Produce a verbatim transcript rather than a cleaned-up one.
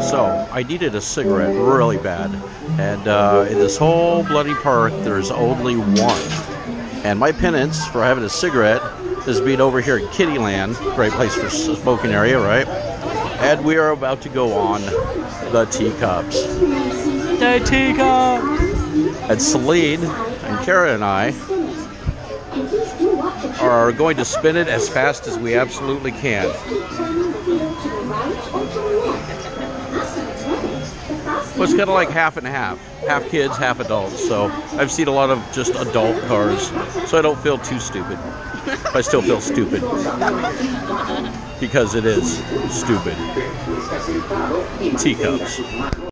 So, I needed a cigarette really bad. And uh, in this whole bloody park, there's only one. And my penance for having a cigarette is being over here at Kittyland, great place for smoking area, right? And we are about to go on the teacups. The teacups! And Celine and Kara and I are going to spin it as fast as we absolutely can. Well, it's kind of like half and half. Half kids, half adults. So I've seen a lot of just adult cars, so I don't feel too stupid. I still feel stupid. Because it is stupid. Teacups.